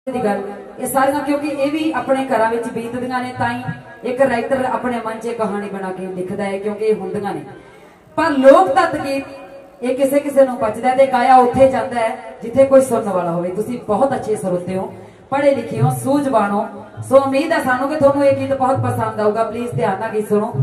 गल ये सारियां क्योंकि ये भी अपने घर में बीतदियां ने ताई एक राइटर अपने मन च कहानी बना के लिखता है क्योंकि ये हुंदियां ने पर लोक तत्त गीत ये किसे किसे नूं बचदा है ते गाया उत्थे जांदा है जिथे कोई सुनने वाला होवे। तुसीं बहुत अच्छे श्रोते हो, पढ़े लिखे हो, सूझवान हो, सो उम्मीद है सानू कि तुहानू ये गीत बहुत पसंद आऊगा। प्लीज ध्यान नाल गीत सुनो।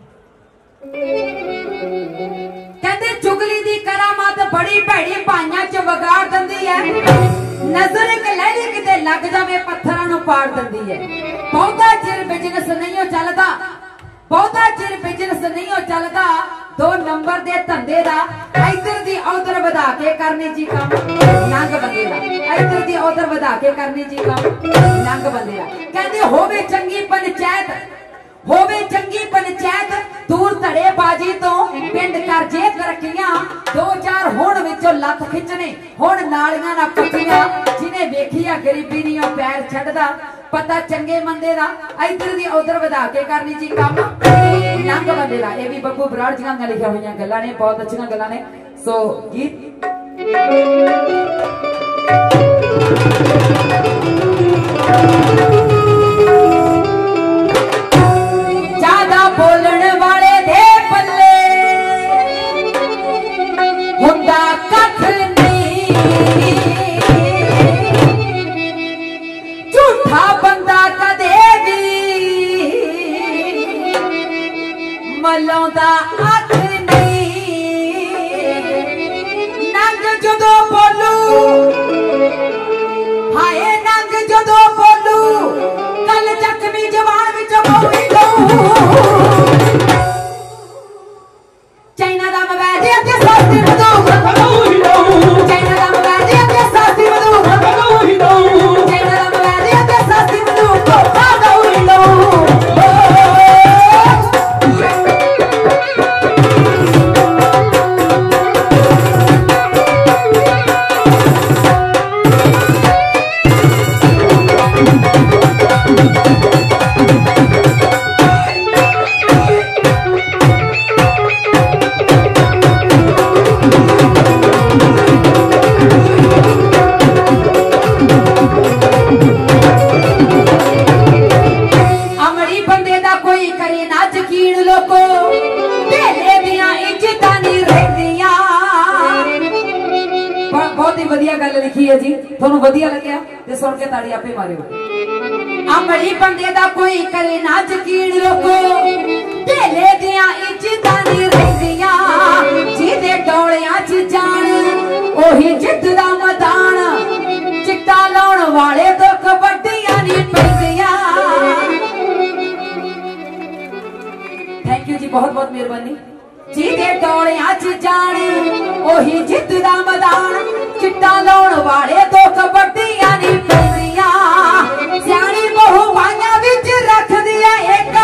कहते चुगली दी करामात बड़ी भैड़ी भाइयां च वगाड़ दिंदी है, नजर एक लहरी किते लग जावे पत्थरां नूं पाड़ दिंदी है। बहुता चिर बिजनेस नहीं चलदा, बहुता चिर बिजनेस नहीं चलदा, दो नंबर दे धंधे दा इधर दी उधर वधा के करनी जी काम नंग बंदे दा, इधर दी उधर वधा के करनी जी काम नंग बंदे दा। कहंदे होवे चंगी पंचायत, होवे चंगी पंचायत, दूर धड़े बाजी तो पिंड कर जे तरक्कियां, दो चार हुण विचों लत खिंचने हुण नालियां ना पट्टियां, जिन्हें वेखिया गरीबी नहीं पैर छड्डदा, पता चंगे मंदे दा इधर दी उधर वधा के करनी जी काम नंग बंदे दा। ये भी बब्बू बराड़ जी ने लिखिया हुई गल्लां ने, बहुत अच्छी गल्लां ने। सो गीत ज्यादा बोलने वाले दे पल्ले हुंदा कख नहीं, झूठा बंदा कदे भी मलाउंदा अख नहीं। नंग जदों बोलू हाय नंग जदों बोलू कल जख्मी जवान विच बोली चाइना दा मोबाइल अगे सस्ती बंदूक, चाइना दा मोबाइल अगे सस्ती बंदूक, चाइना दा मोबाइल अगे सस्ती बंदूक लिखी है जी। थोनू वधिया लग्या ते सुन के ताड़ी आपे मारियो। अमली बंदे दा कोई करे ना यकीन लोको, ढेले दियां इज्जतां नी रहिंदियां, जिदे डोलियां च जान ओही जिद्द दा मैदान, चिट्टा लाउण वाले तो कबड्डियां नी पैंदियां। थैंक यू जी, बहुत बहुत मेहरबानी। जिदे डोलियां च जान ओही जिद्द दा मैदान, चिट्टा लाउण वाले तो कबड्डियां नी पैंदियां। सियाणी बहु बाइयां विच रखदी ऐ एक,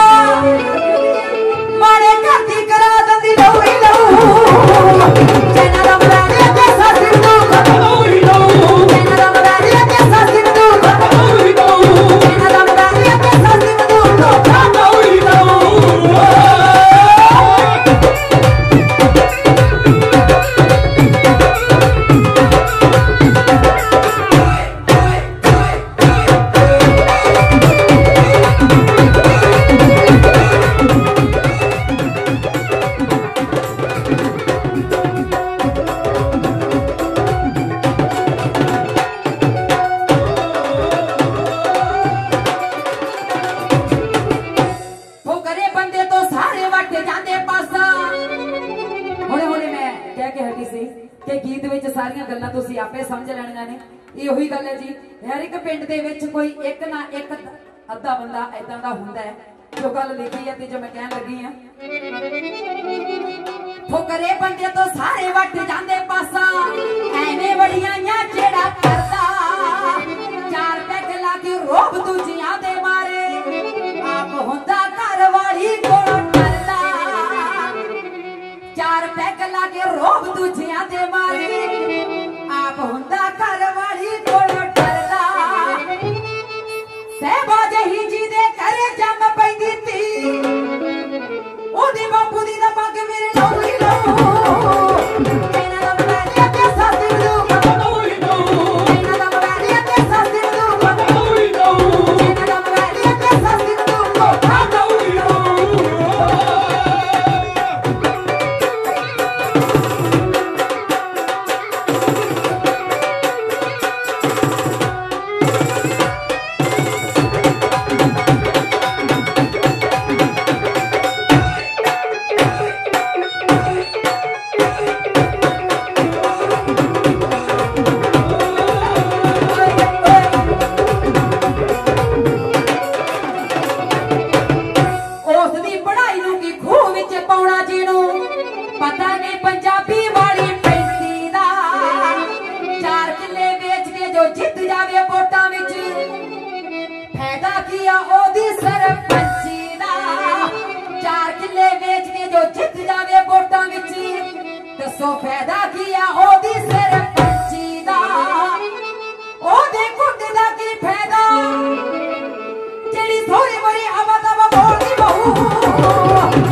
माड़े घर दी करा दिंदी लहू ही लहू। चाइना दा मोबाइल अगे सस्ती बंदूक, चाइना दा मोबाइल अगे सस्ती बंदूक, चाइना दा मोबाइल अगे सस्ती बंदूक आपे समझ लेनियां ने। ये वही गल है जी, हर एक पिंड दे विच कोई एक ना एक अद्धा बंदा ऐदां दा हुंदा है जो गल लिखी है ते जो मैं कहन लगी हां। ठोकरे बंदे तो सारे वट जांदे पासा, ऐवें वड़ियां जेड़ा करदा, चार पैग ला के रोब दूजियां दे मारे, आप हुंदा घर वाली कोल डरदा, चार पैग ला के रोब दूजियां दे मारे, आप हुंदा घर वाली कोल डरदा। सहबाज ही जी दे घरे जम पैंदी ती, ओदी बापू दी ना पग मेरे लौली लो। चाइना दा मोबाइल अगे सस्ती बंदूक, ਵੇਚੀ ਦੱਸੋ ਫਾਇਦਾ ਕੀ ਆ ਉਹਦੀ ਸਿਰ ਪੰਚੀ ਦਾ ਉਹਦੇ ਕੁੰਡੇ ਦਾ ਕੀ ਫਾਇਦਾ ਜਿਹੜੀ ਥੋੜੀ ਬੜੀ ਆਵਾ ਬੋਲਦੀ ਬਹੂ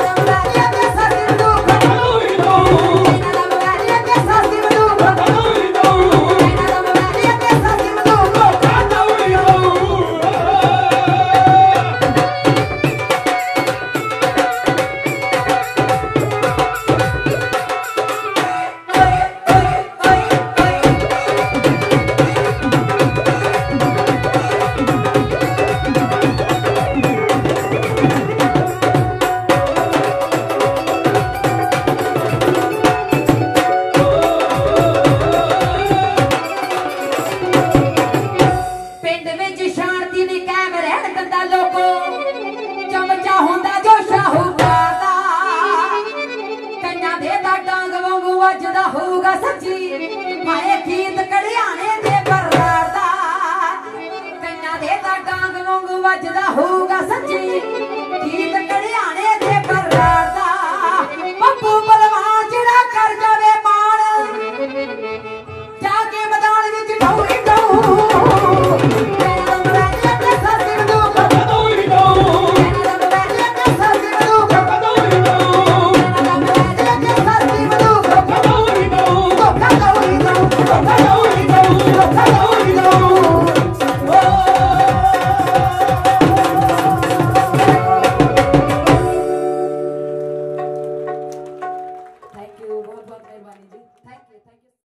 ਹੋਊਗਾ ਸੱਚੀ ਭਾਏ ਗੀਤ ਕੜਿਆਣੇ ਦੇ ਬਰਨਾਰ ਦਾ ਕਈਆਂ ਦੇ ਤਾਂ ਡਾਂਗ ਵਾਂਗੂ ਵੱਜਦਾ ਹੋਊਗਾ ਸੱਚੀ ਗੀਤ